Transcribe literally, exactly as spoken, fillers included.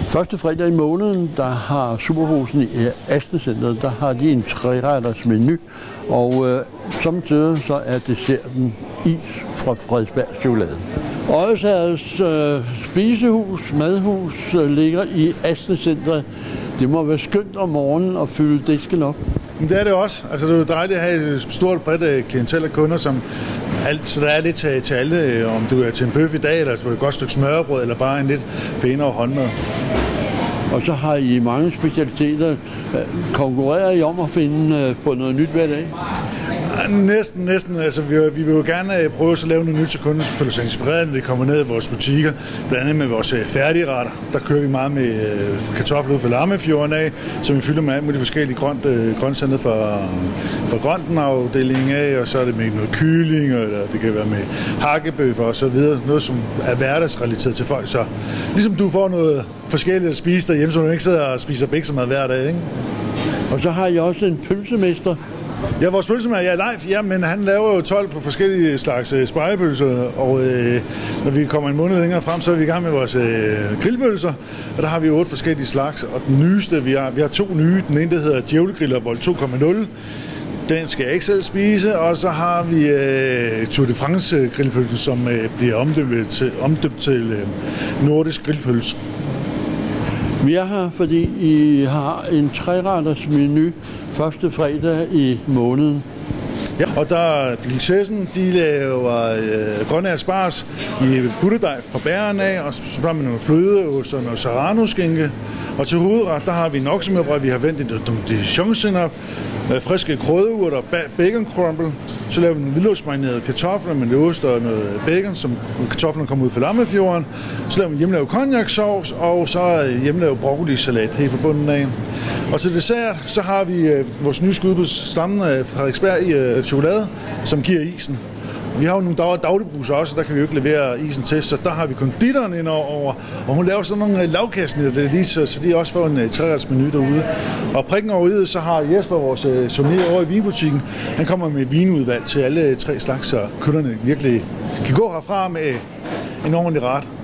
Første fredag i måneden, der har Superbrugsen i Asnecentret, der har de en tre-retters menu, og øh, samtidig så er desserten is fra Frederiksberg Chokolade. Odsherreds øh, spisehus, madhus øh, ligger i Asnecentret. Det må være skønt om morgenen at fylde disken op. Men det er det også. Altså, det er jo dejligt at have et stort bredt klientel af kunder, som alt, så der er lidt til, til alle, om du er til en bøf i dag, eller et godt stykke smørbrød, eller bare en lidt pænere håndmad. Og så har I mange specialiteter. Konkurrerer I om at finde på noget nyt hver dag? Næsten, næsten. Altså, vi, vi vil jo gerne prøve at lave noget nyt, så kunden føler sig inspireret, når de kommer ned i vores butikker. Blandt andet med vores færdigretter. Der kører vi meget med kartofler ud fra Lammefjorden af, som vi fylder med alt muligt forskellige grønt, grøntsager fra, fra grøntenafdelingen af, og så er det med noget kylling, eller det kan være med hakkebøffer og så videre. Noget, som er hverdagsrelateret til folk. Så ligesom du får noget forskelligt at spise derhjemme, så du ikke sidder og spiser biksemad hver dag, ikke? Og så har I også en pølsemester. Ja, vores pølsemager, ja, live, ja, men han laver jo tolv på forskellige slags øh, spejepølser, og øh, når vi kommer en måned længere frem, så er vi i gang med vores øh, grillpølser, og der har vi otte forskellige slags, og den nyeste, vi har, vi har to nye, den ene, der hedder Djævlegriller Volt to komma nul, den skal jeg ikke selv spise, og så har vi øh, Tour de France grillpølse, som øh, bliver omdøbt til, omdøbt til øh, nordisk grillpølse. Vi er her, fordi I har en tre-retters menu første fredag i måneden. Ja, og der er delikatessen, de laver øh, grønne asparges i butterdej fra bærerne af, og så har man nogle flødeost og noget serrano-skinke. Og til hovedret, der har vi en oksemørbrød, vi har vendt i dijonsenap, øh, friske krydderurter, bacon crumble. Så laver vi nogle hvidløgsmarinerede kartofler med noget ost og noget bacon, som kartoflerne kommer ud fra Lammefjorden. Så laver vi hjemmelavet cognac-sovs, og så hjemmelavet broccoli-salat helt fra bunden af. Og til dessert, så har vi øh, vores nye skud på stammen af Frederiksberg i øh, chokolade, som giver isen. Vi har jo nogle dag- dagligbusser også, og der kan vi jo ikke levere isen til, så der har vi konditoren ind over, og hun laver sådan nogle lavkastninger, det lige, så, så de også får en tre-retters menu derude. Og prikken over i, så har Jesper, vores uh, sommelier over i vinbutikken, han kommer med et vinudvalg til alle tre slags, så kunderne virkelig kan gå herfra med en ordentlig ret.